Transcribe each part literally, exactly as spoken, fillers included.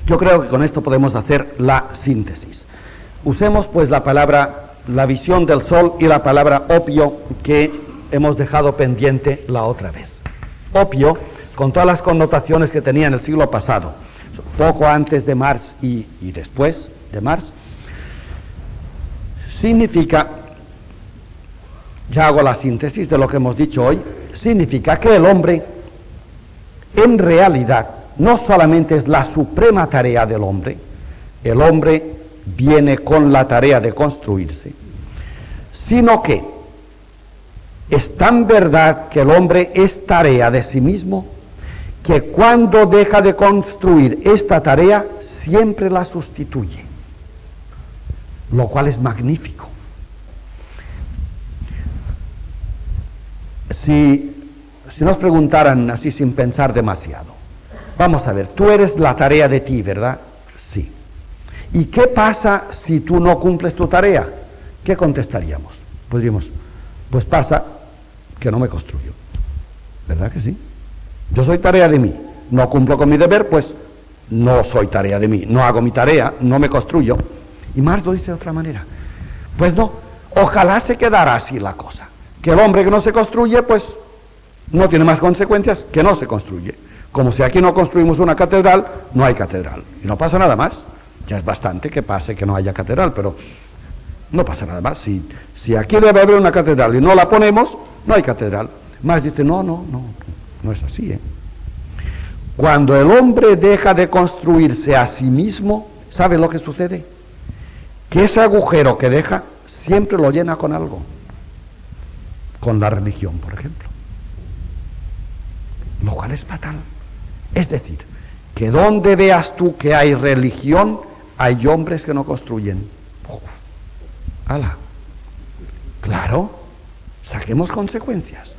Yo creo que con esto podemos hacer la síntesis. Usemos pues la palabra, la visión del sol y la palabra opio que hemos dejado pendiente la otra vez. Opio, con todas las connotaciones que tenía en el siglo pasado, poco antes de Marx y, y después de Marx, significa, ya hago la síntesis de lo que hemos dicho hoy, significa que el hombre, en realidad, no solamente es la suprema tarea del hombre, el hombre viene con la tarea de construirse, sino que es tan verdad que el hombre es tarea de sí mismo, que cuando deja de construir esta tarea, siempre la sustituye, lo cual es magnífico. Si, si nos preguntaran así sin pensar demasiado, vamos a ver, tú eres la tarea de ti, ¿verdad? Sí. ¿Y qué pasa si tú no cumples tu tarea? ¿Qué contestaríamos? Pues diríamos, pues pasa que no me construyo. ¿Verdad que sí? Yo soy tarea de mí, no cumplo con mi deber, pues no soy tarea de mí, no hago mi tarea, no me construyo. Y Marx lo dice de otra manera. Pues no, ojalá se quedara así la cosa, que el hombre que no se construye, pues no tiene más consecuencias que no se construye. Como si aquí no construimos una catedral, no hay catedral, y no pasa nada más. Ya es bastante que pase que no haya catedral, pero no pasa nada más. Si, si aquí debe haber una catedral y no la ponemos, no hay catedral. Marx dice, no, no, no, no es así, ¿eh? Cuando el hombre deja de construirse a sí mismo, ¿sabe lo que sucede? Que ese agujero que deja siempre lo llena con algo, con la religión, por ejemplo, lo cual es fatal. Es decir, que donde veas tú que hay religión, hay hombres que no construyen. Uf, ¡hala! Claro, saquemos consecuencias.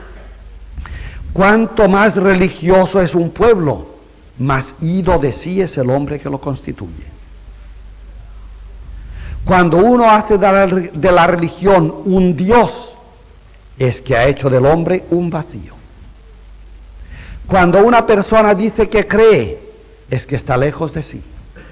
Cuanto más religioso es un pueblo, más ido de sí es el hombre que lo constituye. Cuando uno hace de la, de la religión un Dios, es que ha hecho del hombre un vacío. Cuando una persona dice que cree, es que está lejos de sí.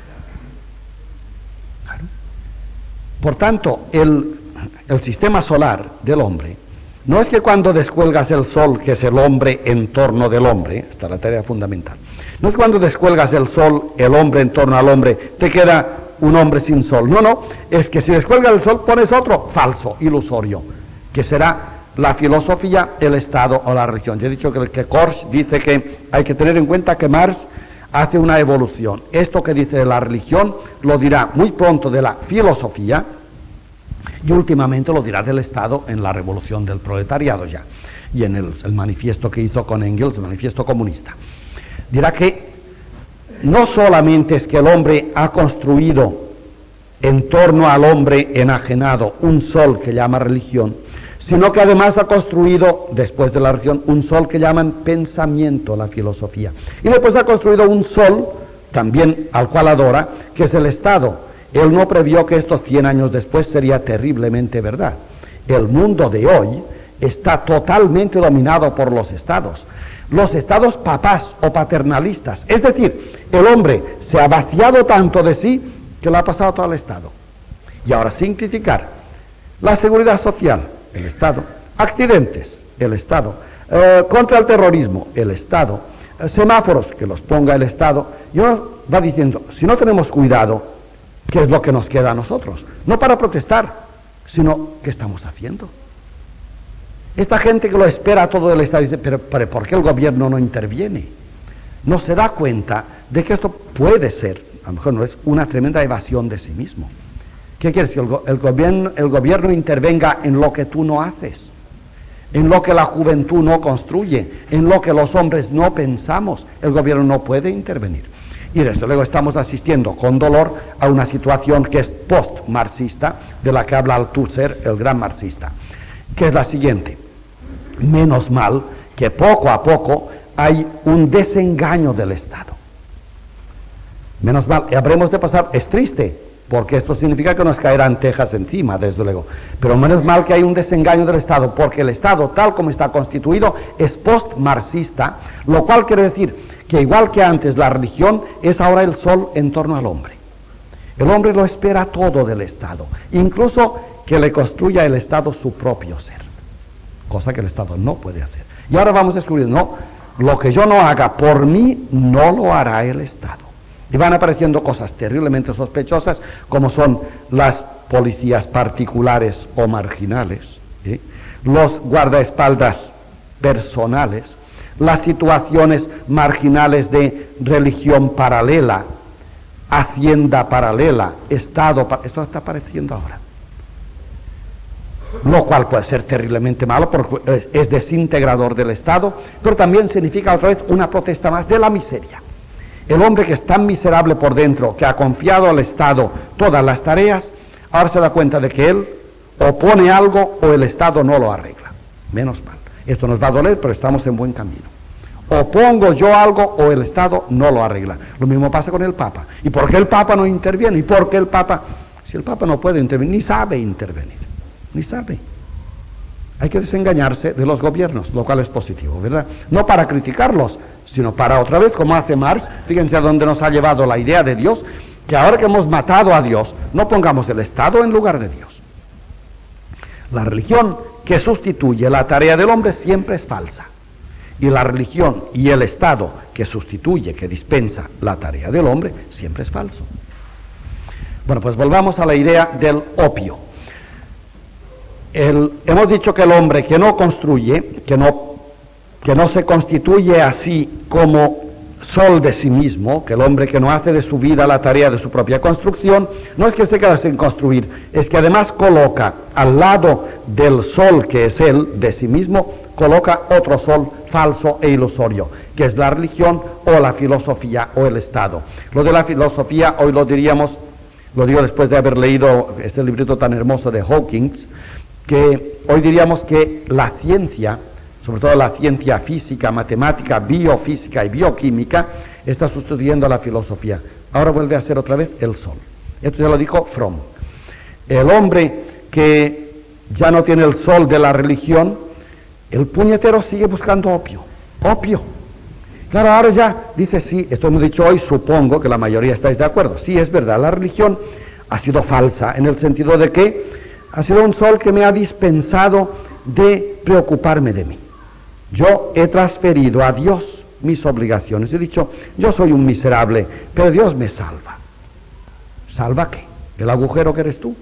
Claro. Por tanto, el, el sistema solar del hombre, no es que cuando descuelgas el sol, que es el hombre en torno del hombre, esta es la tarea fundamental, no es cuando descuelgas el sol, el hombre en torno al hombre, te queda un hombre sin sol. No, no, es que si descuelgas el sol pones otro falso, ilusorio, que será la filosofía, el Estado o la religión. Yo he dicho que, que Korsch dice que hay que tener en cuenta que Marx hace una evolución. Esto que dice de la religión lo dirá muy pronto de la filosofía y últimamente lo dirá del Estado en la revolución del proletariado ya, y en el, el manifiesto que hizo con Engels, el manifiesto comunista. Dirá que no solamente es que el hombre ha construido en torno al hombre enajenado un sol que llama religión, sino que además ha construido, después de la religión, un sol que llaman pensamiento, la filosofía. Y después ha construido un sol, también al cual adora, que es el Estado. Él no previó que esto cien años después sería terriblemente verdad. El mundo de hoy está totalmente dominado por los estados. Los estados papás o paternalistas. Es decir, el hombre se ha vaciado tanto de sí que lo ha pasado todo al Estado. Y ahora, sin criticar, la seguridad social, el Estado, accidentes, el Estado, eh, contra el terrorismo, el Estado, eh, semáforos, que los ponga el Estado, y uno va diciendo, si no tenemos cuidado, ¿qué es lo que nos queda a nosotros? No para protestar, sino ¿qué estamos haciendo? Esta gente que lo espera todo el Estado dice, pero, pero ¿por qué el gobierno no interviene? No se da cuenta de que esto puede ser, a lo mejor no es, una tremenda evasión de sí mismo. ¿Qué quiere decir? El, go el, gobierno, el gobierno intervenga en lo que tú no haces, en lo que la juventud no construye, en lo que los hombres no pensamos. El gobierno no puede intervenir. Y desde luego estamos asistiendo con dolor a una situación que es post-marxista, de la que habla Althusser, el gran marxista, que es la siguiente. Menos mal que poco a poco hay un desengaño del Estado. Menos mal, y habremos de pasar, es triste, porque esto significa que nos caerán tejas encima, desde luego. Pero menos mal que hay un desengaño del Estado, porque el Estado, tal como está constituido, es post-marxista, lo cual quiere decir que igual que antes la religión es ahora el sol en torno al hombre. El hombre lo espera todo del Estado, incluso que le construya el Estado su propio ser, cosa que el Estado no puede hacer. Y ahora vamos a descubrir, no, lo que yo no haga por mí, no lo hará el Estado. Y van apareciendo cosas terriblemente sospechosas, como son las policías particulares o marginales, ¿sí?, los guardaespaldas personales, las situaciones marginales de religión paralela, hacienda paralela, Estado, esto está apareciendo ahora. Lo cual puede ser terriblemente malo porque es desintegrador del Estado, pero también significa otra vez una protesta más de la miseria. El hombre que es tan miserable por dentro, que ha confiado al Estado todas las tareas, ahora se da cuenta de que él o pone algo o el Estado no lo arregla. Menos mal. Esto nos va a doler, pero estamos en buen camino. O pongo yo algo o el Estado no lo arregla. Lo mismo pasa con el Papa. ¿Y por qué el Papa no interviene? ¿Y por qué el Papa? Si el Papa no puede intervenir, ni sabe intervenir, ni sabe. Hay que desengañarse de los gobiernos, lo cual es positivo, ¿verdad? No para criticarlos, sino para otra vez, como hace Marx, fíjense a dónde nos ha llevado la idea de Dios, que ahora que hemos matado a Dios, no pongamos el Estado en lugar de Dios. La religión que sustituye la tarea del hombre siempre es falsa. Y la religión y el Estado que sustituye, que dispensa la tarea del hombre, siempre es falso. Bueno, pues volvamos a la idea del opio. El, hemos dicho que el hombre que no construye, que no, que no se constituye así como sol de sí mismo, que el hombre que no hace de su vida la tarea de su propia construcción, no es que se quede sin construir, es que además coloca al lado del sol que es él, de sí mismo, coloca otro sol falso e ilusorio, que es la religión o la filosofía o el Estado. Lo de la filosofía hoy lo diríamos, lo digo después de haber leído este librito tan hermoso de Hawkins, que hoy diríamos que la ciencia, sobre todo la ciencia física, matemática, biofísica y bioquímica, está sustituyendo a la filosofía. Ahora vuelve a ser otra vez el sol. Esto ya lo dijo Fromm. El hombre que ya no tiene el sol de la religión, el puñetero sigue buscando opio. Opio. Claro, ahora ya dice, sí, esto hemos dicho hoy, supongo que la mayoría estáis de acuerdo. Sí, es verdad, la religión ha sido falsa, en el sentido de que ha sido un sol que me ha dispensado de preocuparme de mí. Yo he transferido a Dios mis obligaciones. He dicho, yo soy un miserable, pero Dios me salva. ¿Salva qué? ¿El agujero que eres tú?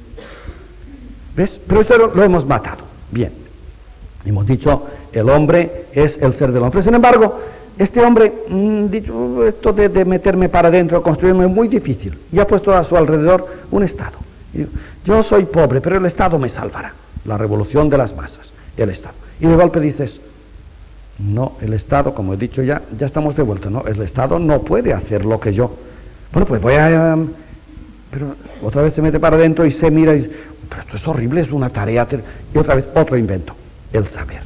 ¿Ves? Pero eso lo, lo hemos matado. Bien. Hemos dicho, el hombre es el ser del hombre. Sin embargo, este hombre, mmm, dicho, esto de, de meterme para adentro, construirme, es muy difícil. Y ha puesto a su alrededor un Estado. Yo soy pobre, pero el Estado me salvará. La revolución de las masas, el Estado. Y de golpe dices, no, el Estado, como he dicho ya, ya estamos de vuelta, no, el Estado no puede hacer lo que yo. Bueno, pues voy a... Um, pero otra vez se mete para adentro y se mira y dice, pero esto es horrible, es una tarea... Ter y otra vez otro invento, el saber.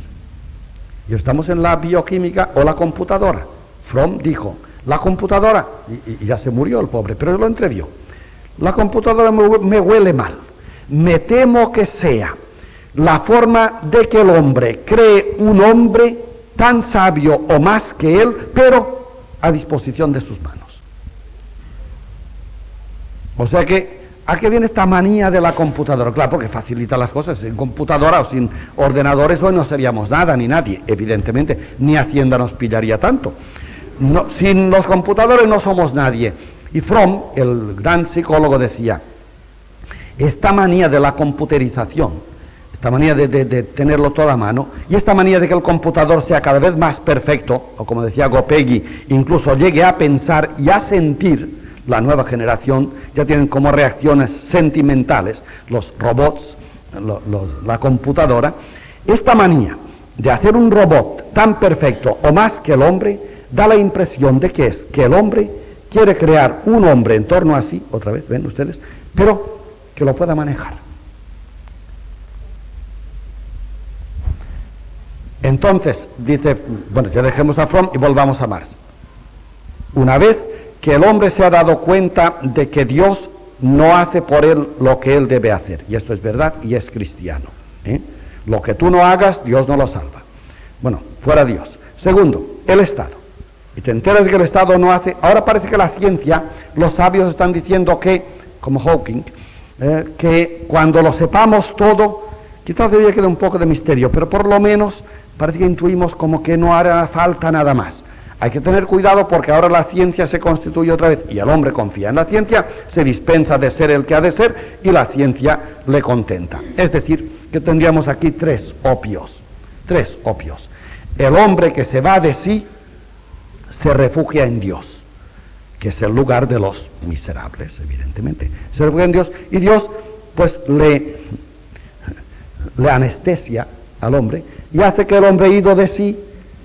Y estamos en la bioquímica o la computadora. Fromm dijo, la computadora, y, y ya se murió el pobre, pero lo entrevió. La computadora me, me huele mal. Me temo que sea la forma de que el hombre cree un hombre tan sabio o más que él, pero a disposición de sus manos. O sea que, ¿a qué viene esta manía de la computadora? Claro, porque facilita las cosas. Sin computadora o sin ordenadores hoy no seríamos nada, ni nadie, evidentemente, ni Hacienda nos pillaría tanto. No, sin los computadores no somos nadie. Y Fromm, el gran psicólogo, decía, esta manía de la computerización, esta manía de, de, de tenerlo todo a mano, y esta manía de que el computador sea cada vez más perfecto, o como decía Gopegui, incluso llegue a pensar y a sentir, la nueva generación ya tienen como reacciones sentimentales los robots, lo, lo, la computadora, esta manía de hacer un robot tan perfecto o más que el hombre, da la impresión de que es que el hombre quiere crear un hombre en torno a sí, otra vez, ven ustedes, pero que lo pueda manejar. Entonces, dice, bueno, ya dejemos a Fromm y volvamos a Marx. Una vez que el hombre se ha dado cuenta de que Dios no hace por él lo que él debe hacer. Y esto es verdad y es cristiano. ¿eh? Lo que tú no hagas, Dios no lo salva. Bueno, fuera Dios. Segundo, el Estado. Y te enteras de que el Estado no hace... Ahora parece que la ciencia, los sabios están diciendo que, como Hawking, eh, que cuando lo sepamos todo, quizás debería quedar un poco de misterio, pero por lo menos parece que intuimos como que no hará falta nada más. Hay que tener cuidado porque ahora la ciencia se constituye otra vez y el hombre confía en la ciencia, se dispensa de ser el que ha de ser y la ciencia le contenta. Es decir, que tendríamos aquí tres opios, tres opios. El hombre que se va de sí se refugia en Dios, que es el lugar de los miserables, evidentemente. Se refugia en Dios y Dios pues le, le anestesia al hombre y hace que el hombre ido de sí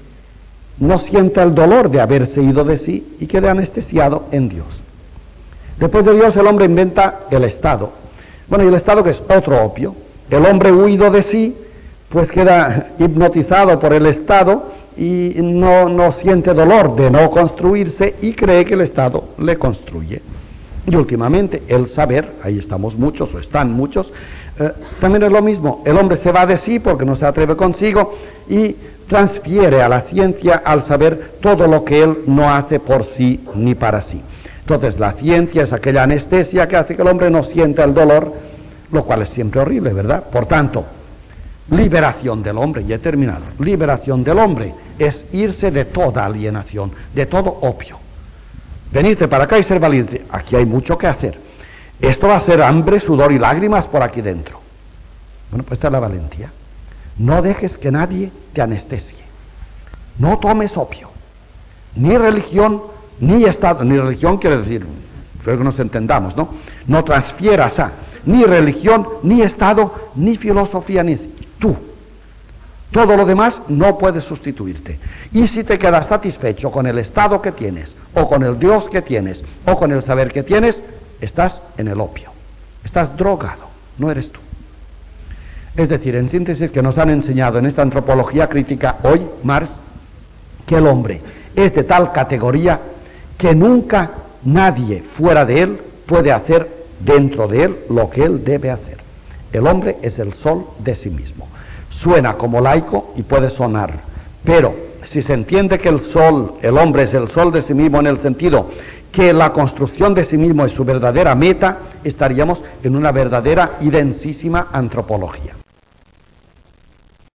no sienta el dolor de haberse ido de sí y quede anestesiado en Dios. Después de Dios el hombre inventa el Estado. Bueno, y el Estado que es otro opio. El hombre huido de sí, pues queda hipnotizado por el Estado y no, no siente dolor de no construirse y cree que el Estado le construye. Y últimamente el saber, ahí estamos muchos o están muchos, eh, también es lo mismo. El hombre se va de sí porque no se atreve consigo y transfiere a la ciencia al saber todo lo que él no hace por sí ni para sí. Entonces la ciencia es aquella anestesia que hace que el hombre no sienta el dolor, lo cual es siempre horrible, ¿verdad? Por tanto, liberación del hombre, ya he terminado. Liberación del hombre es irse de toda alienación, de todo opio. Venirte para acá y ser valiente. Aquí hay mucho que hacer. Esto va a ser hambre, sudor y lágrimas por aquí dentro. Bueno, pues esta es la valentía. No dejes que nadie te anestesie. No tomes opio. Ni religión, ni Estado. Ni religión quiere decir, espero que nos entendamos, ¿no? No transfieras a ni religión, ni Estado, ni filosofía, ni tú. Todo lo demás no puede sustituirte. Y si te quedas satisfecho con el estado que tienes, o con el Dios que tienes, o con el saber que tienes, estás en el opio. Estás drogado, no eres tú. Es decir, en síntesis, que nos han enseñado en esta antropología crítica hoy, Marx, que el hombre es de tal categoría que nunca nadie fuera de él puede hacer dentro de él lo que él debe hacer. El hombre es el sol de sí mismo. Suena como laico y puede sonar, pero si se entiende que el sol, el hombre es el sol de sí mismo en el sentido que la construcción de sí mismo es su verdadera meta, estaríamos en una verdadera y densísima antropología.